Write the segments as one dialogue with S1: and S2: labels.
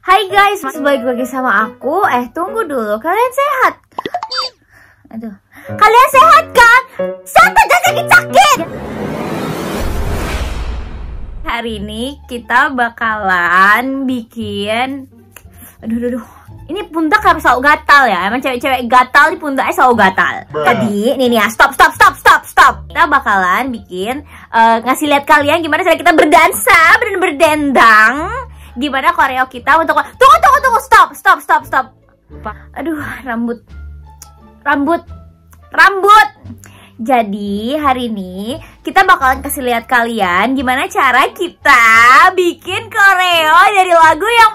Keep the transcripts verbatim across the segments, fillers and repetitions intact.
S1: Hai guys, masih balik lagi sama aku. Eh tunggu dulu, kalian sehat? Aduh, kalian sehat kan? Sehat aja sakit-sakit. Hari ini kita bakalan bikin, aduh, aduh, aduh. Ini pundak harus selalu gatal ya. Emang cewek-cewek gatal di pundaknya selalu gatal. Tadi, nih nih ya, stop, stop, stop, stop, stop. Kita bakalan bikin, uh, ngasih lihat kalian gimana cara kita berdansa, ber berdendang. Gimana koreo kita untuk, tunggu, tunggu, tunggu, stop, stop, stop, stop. Aduh, rambut, rambut, rambut. Jadi hari ini kita bakalan kasih lihat kalian gimana cara kita bikin koreo dari lagu yang.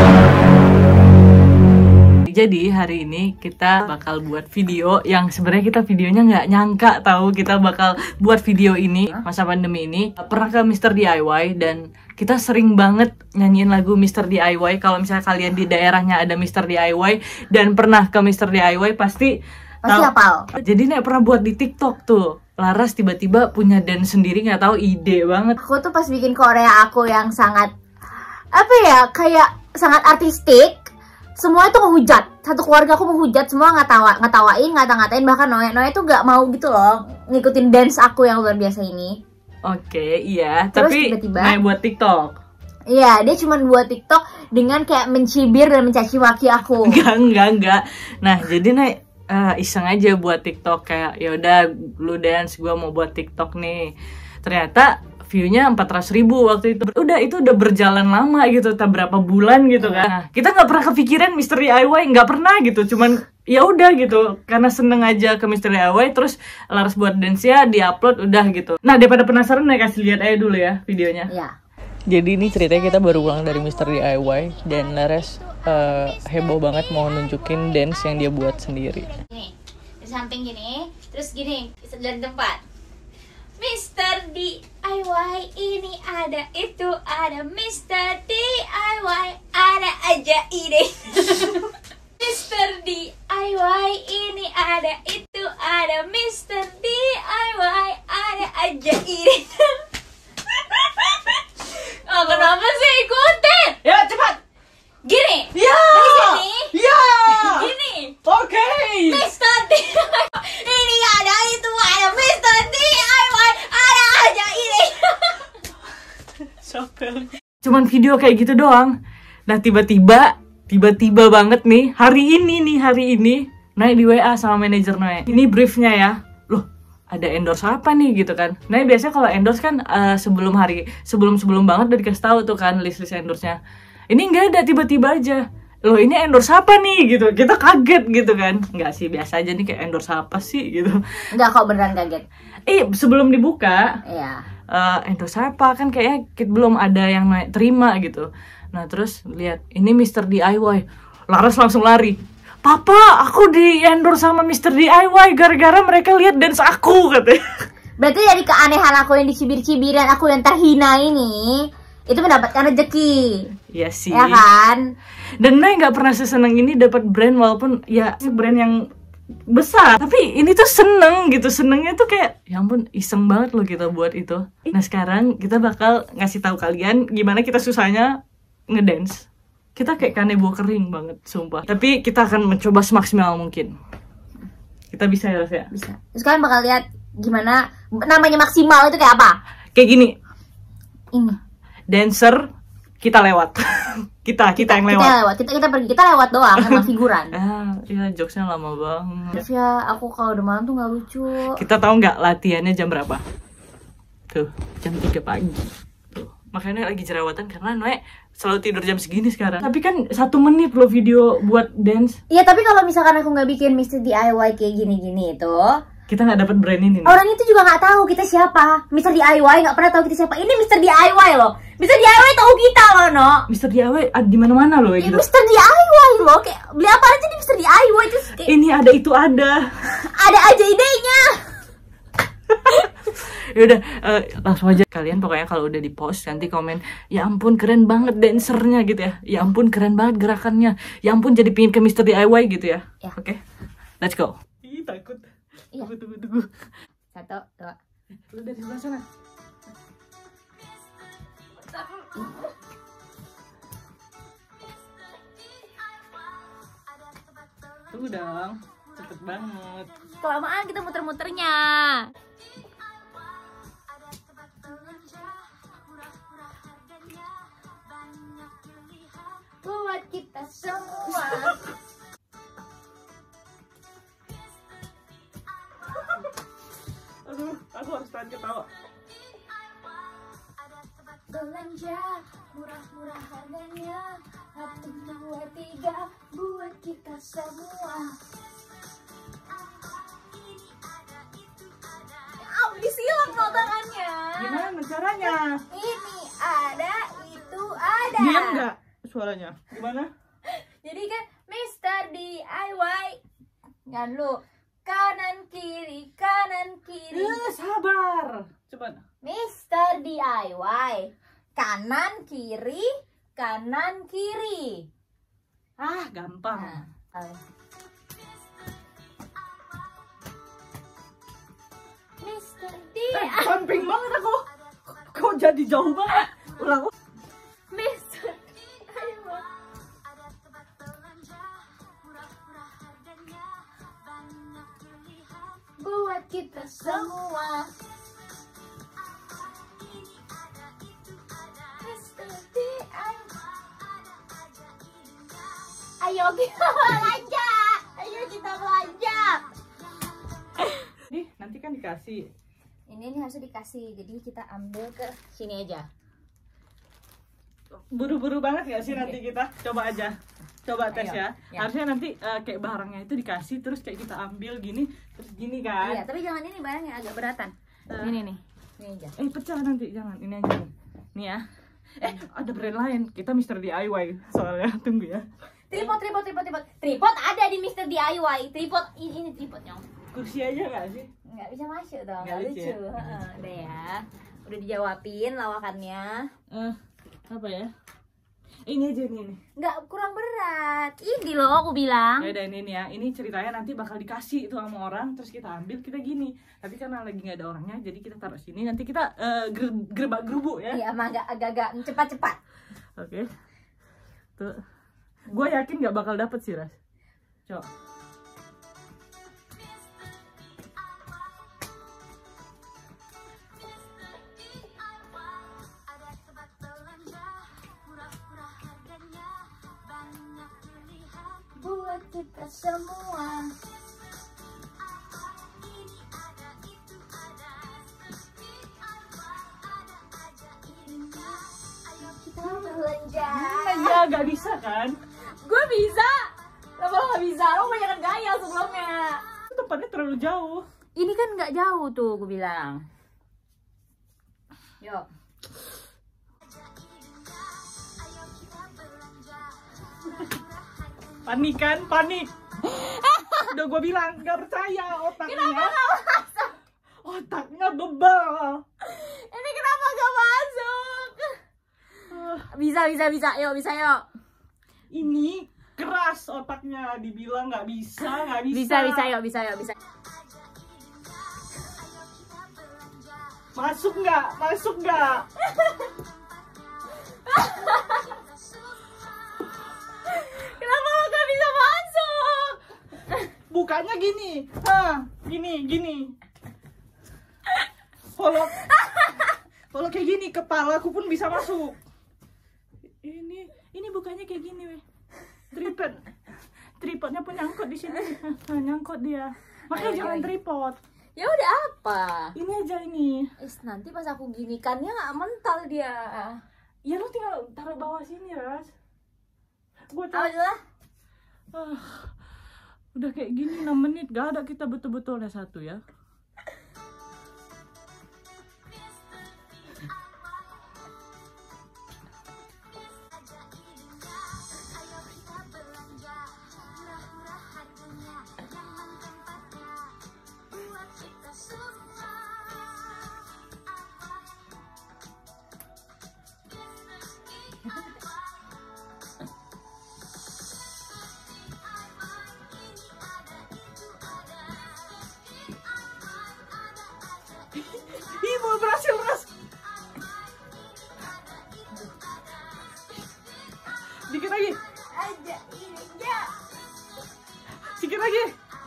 S2: Jadi hari ini kita bakal buat video yang sebenarnya kita videonya nggak nyangka tahu kita bakal buat video ini masa pandemi ini. Pernah ke mister D I Y dan kita sering banget nyanyiin lagu mister D I Y. Kalau misalnya kalian di daerahnya ada mister D I Y dan pernah ke mister D I Y pasti
S1: pasti hafal.
S2: Jadi nek pernah buat di TikTok tuh. Laras tiba-tiba punya dance sendiri, nggak tahu ide banget.
S1: Aku tuh pas bikin Korea aku yang sangat apa ya, kayak sangat artistik. Semua itu menghujat, satu keluarga aku menghujat, semua ngatawa, ngatawain, ngata-ngatain, bahkan Noe, Noe tuh gak mau gitu loh ngikutin dance aku yang luar biasa ini.
S2: Oke, iya.
S1: Terus
S2: tapi
S1: tiba-tiba
S2: Noe buat TikTok.
S1: Iya, dia cuma buat TikTok dengan kayak mencibir dan mencaci maki aku.
S2: Enggak, enggak, enggak. Nah, jadi Noe uh, iseng aja buat TikTok kayak yaudah lu dance, gua mau buat TikTok nih. Ternyata view-nya empat ratus ribu waktu itu. Udah, itu udah berjalan lama gitu, tak berapa bulan gitu kan. Nah, kita nggak pernah kepikiran mister D I Y, nggak pernah gitu. Cuman ya udah gitu, karena seneng aja ke mister D I Y, terus Laras buat dance ya, di-upload udah gitu. Nah, daripada penasaran, nih kasih lihat aja dulu ya videonya.
S1: Iya.
S2: Jadi ini ceritanya kita baru pulang dari mister D I Y dan Laras uh, heboh banget mau nunjukin dance yang dia buat sendiri.
S1: Gini, di samping gini, terus gini, dari tempat. mister D I Y ini ada, itu ada, mister D I Y ada aja ide. mister D I Y ini ada, itu ada, mister D I Y ada aja ide. Oh, kenapa sih ikutin?
S2: Ya cepat.
S1: Gini.
S2: Ya.
S1: Dari sini.
S2: Ya.
S1: Gini.
S2: Oke. Okay.
S1: mister D I Y ini ada, itu ada, mister D I Y ada aja ini.
S2: Cuman video kayak gitu doang. Nah tiba-tiba, tiba-tiba banget nih hari ini nih hari ini Noe di W A sama manajer Noe. Ini briefnya ya. Loh, ada endorse apa nih gitu kan? Nah biasanya kalau endorse kan uh, sebelum hari sebelum sebelum banget udah dikasih tahu tuh kan list-list endorse-nya. Ini nggak ada, tiba-tiba aja. Loh ini endorse apa nih gitu, kita kaget gitu kan. Nggak sih, biasa aja nih kayak endorse apa sih gitu.
S1: Enggak kok, beneran kaget.
S2: Eh sebelum dibuka,
S1: Iya.
S2: uh, endorse apa kan kayaknya kita belum ada yang naik terima gitu. Nah terus lihat ini mister D I Y, Laras langsung lari. Papa, aku di endorse sama mister D I Y gara-gara mereka lihat dance aku katanya.
S1: Berarti dari keanehan aku yang dicibir-cibiran, aku yang terhina ini, itu mendapatkan rezeki.
S2: Iya sih.
S1: Ya kan?
S2: Dan Noe nggak pernah seseneng ini dapat brand, walaupun ya brand yang besar. Tapi ini tuh seneng gitu, senengnya tuh kayak ya ampun iseng banget loh kita buat itu. Nah sekarang kita bakal ngasih tahu kalian gimana kita susahnya ngedance. Kita kayak kanebo kering banget, sumpah. Tapi kita akan mencoba semaksimal mungkin. Kita bisa ya, ya?
S1: Bisa. Terus kalian bakal lihat gimana namanya maksimal itu kayak apa?
S2: Kayak gini.
S1: Ini.
S2: Dancer kita lewat. kita, kita, kita yang lewat.
S1: Kita lewat. Kita kita pergi, kita lewat doang sama figuran.
S2: Ah, iya jokesnya lama banget.
S1: Terus ya, aku kalau udah malam tuh nggak lucu.
S2: Kita tahu nggak latihannya jam berapa? Tuh, jam tiga pagi. Tuh, makanya lagi jerawatan karena Noe selalu tidur jam segini sekarang. Tapi kan satu menit loh video buat dance.
S1: Iya, tapi kalau misalkan aku nggak bikin mister D I Y kayak gini-gini itu,
S2: kita nggak dapat brand ini nih.
S1: Orang itu juga nggak tahu kita siapa. mister D I Y nggak pernah tahu kita siapa. Ini mister D I Y loh. mister D I Y tahu kita loh, no.
S2: mister D I Y ada di mana-mana loh
S1: Ya,
S2: gitu.
S1: mister D I Y loh. Kayak beli apa aja di mister D I Y itu. Kayak,
S2: ini ada itu ada.
S1: ada aja idenya.
S2: Ya udah uh, langsung aja kalian pokoknya kalau udah di post nanti komen ya ampun keren banget dancernya gitu ya. Ya ampun keren banget gerakannya. Ya ampun jadi pingin ke mister D I Y gitu ya.
S1: Ya.
S2: Oke. Okay? Let's go. Ih takut.
S1: Iya.
S2: Tunggu tunggu tunggu.
S1: Satu, dua.
S2: Lu dari sebelah sana. Tuh dong, cepet banget.
S1: Kelamaan kita muter-muternya. Buat kita semua.
S2: Aduh, aku harus tahan ketawa.
S1: Belanja murah-murah harganya, satu dua tiga buat kita semua. Au, disilang no tangannya.
S2: Gimana caranya?
S1: Ini ada, itu ada.
S2: Diam nggak suaranya? Gimana?
S1: Jadi kan Mister D I Y. Jangan lu kanan kiri kanan kiri.
S2: Eh, sabar. Cepat.
S1: Mister D I Y. Kanan kiri kanan kiri.
S2: Ah, gampang.
S1: Nah, uh. Mister D I Y.
S2: Eh, samping banget aku. Kok jadi jauh banget? Ulang.
S1: Mister D I Y. Buat kita semua. Mister D I Y. Ayo kita belanja. Ayo kita belanja.
S2: Nih, nanti kan dikasih.
S1: Ini ini harusnya dikasih. Jadi kita ambil ke sini aja.
S2: Buru-buru banget gak sih
S1: Oke.
S2: nanti kita? Coba aja. Coba tes
S1: Ayo.
S2: ya.
S1: Ya.
S2: Harusnya nanti eh, kayak barangnya itu dikasih terus kayak kita ambil gini, terus gini kan.
S1: Iya, tapi jangan ini barangnya agak beratan.
S2: Eh.
S1: Ini nih. Ini aja.
S2: Eh, pecah nanti, jangan. Ini aja. Nih ya. Eh, ada brand lain. Kita Mister D I Y soalnya. Tunggu ya.
S1: Tripod, tripod, tripod, tripod. Tripod ada di Mister D I Y. Tripod ini, ini tripodnya.
S2: Kursi aja gak sih?
S1: Nggak bisa masuk dong,
S2: Nggak
S1: nggak
S2: lucu
S1: lucu.
S2: ya?
S1: Heeh, udah ya. Udah dijawabin lawakannya.
S2: Eh, apa ya? Ini aja nih. nih.
S1: Nggak, kurang berat. Ini loh aku bilang.
S2: Ya udah ini nih ya. Ini ceritanya nanti bakal dikasih itu sama orang, terus kita ambil, kita gini. Tapi karena lagi nggak ada orangnya, jadi kita taruh sini. Nanti kita eh, ger- gerbak gerubuk ya.
S1: Iya, emang agak agak cepat-cepat.
S2: Oke. Tuh. Gue yakin nggak bakal dapet sih, Ras. Coba.
S1: Buat kita semua. Ayo kita belanja.
S2: Ya nggak bisa kan?
S1: Gue bisa. Kenapa lo nggak bisa? Lo banyak gaya sebelumnya.
S2: Itu tempatnya terlalu jauh.
S1: Ini kan nggak jauh tuh, gue bilang. Yuk.
S2: Panik kan? Panik. Udah gue bilang nggak percaya otaknya. Otaknya bebal.
S1: Ini kenapa gak masuk?
S2: Ah,
S1: Bisa, bisa, bisa. Yuk, bisa yuk.
S2: ini keras otaknya, dibilang nggak bisa, nggak bisa.
S1: Bisa, bisa yuk, bisa yuk, bisa.
S2: Masuk nggak? Masuk nggak?
S1: Kenapa lo gak bisa masuk?
S2: Bukanya gini, ah, gini, gini. Kalau kalau kayak gini kepala aku pun bisa masuk. Ini ini bukanya kayak gini, weh. Tripod, tripodnya pun nyangkut di sini, ah, nyangkut dia. Makanya
S1: Ayo,
S2: jangan
S1: ayo.
S2: tripod.
S1: Ya udah apa?
S2: Ini aja ini.
S1: Is, nanti pas aku ginikannya gak mental dia.
S2: Ya lu tinggal taruh bawah sini, Ras. Gua
S1: Apa
S2: tahu.
S1: lah?
S2: Ah, udah kayak gini enam menit gak ada kita betul-betul ada satu ya. Ibu berhasil, Ras. Dikit lagi.
S1: Aja ini ya.
S2: Sikit lagi.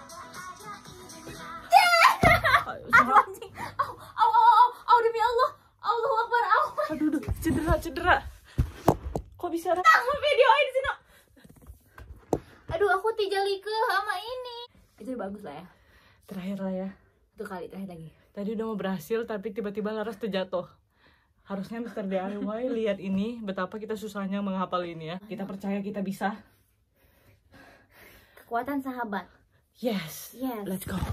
S1: Aduh anjing. Au, au, au, au, au, demi Allah. Allahu Akbar, au.
S2: Aduh, aduh, cedera, cedera. Kok bisa?
S1: Tahu videoin sini. Aduh, aku tijali ke sama ini. Itu bagus lah ya.
S2: Terakhir lah ya.
S1: Satu kali terakhir lagi.
S2: Tadi udah mau berhasil tapi tiba-tiba Laras terjatuh. Harusnya mister D I Y lihat ini betapa kita susahnya menghafal ini ya. Kita percaya kita bisa.
S1: Kekuatan sahabat.
S2: Yes.
S1: Yes.
S2: Let's go.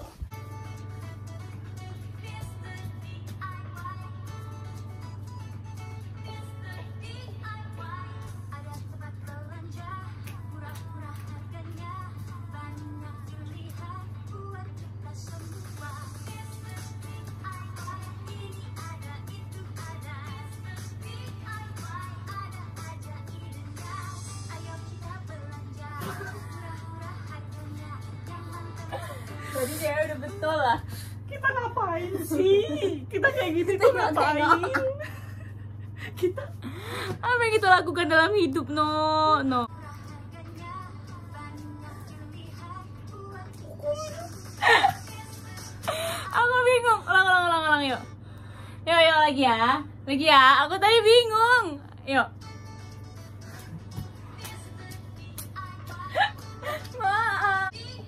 S1: Jadi dia udah betul lah.
S2: Kita ngapain sih? Kita kayak gitu tuh ngapain? Kita
S1: apa yang kita lakukan dalam hidup, no, no. Aku bingung. Ulang, ulang, ulang, ulang, yuk. Yuk, yuk lagi ya. Lagi ya. Aku tadi bingung. Yuk. Maaf.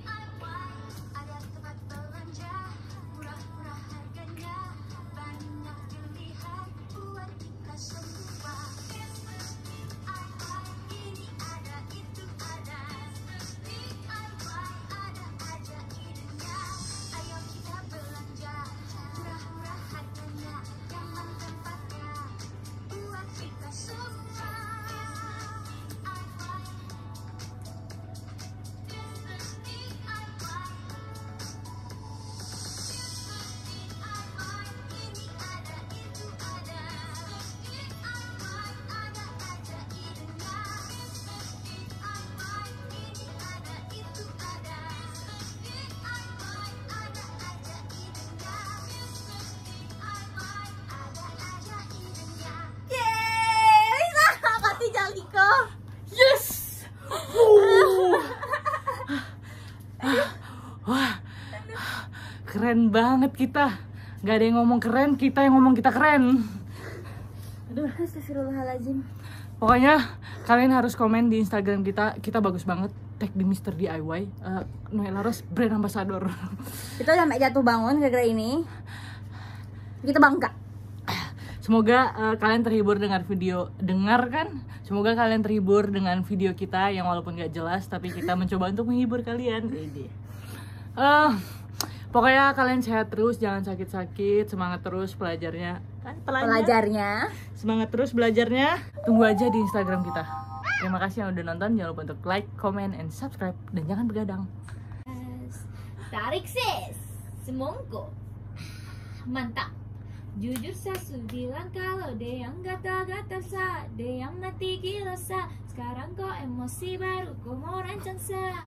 S2: yes. Uh. Wah, keren banget kita. Gak ada yang ngomong keren, kita yang ngomong kita keren.
S1: Aduh, astagfirullahaladzim.
S2: Pokoknya kalian harus komen di Instagram kita. Kita bagus banget. Tag di mister D I Y. uh, Noel Laras brand ambassador.
S1: Kita sampai jatuh bangun gara-gara ini. Kita bangga.
S2: Semoga uh, kalian terhibur dengan video. Dengar kan? Semoga kalian terhibur dengan video kita yang walaupun gak jelas, tapi kita mencoba untuk menghibur kalian. uh, Pokoknya kalian sehat terus, jangan sakit-sakit. Semangat terus belajarnya. Kan
S1: Pelajarnya.
S2: Semangat terus belajarnya. Tunggu aja di Instagram kita. Terima kasih yang udah nonton. Jangan lupa untuk like, comment, and subscribe. Dan jangan begadang.
S1: Tarik sis. Semongko. Mantap. Jujur Sasu bilang kalau dia yang gatal-gatal sa, dia yang mati gila sa. Sekarang kok emosi baru kok mau rancang sa.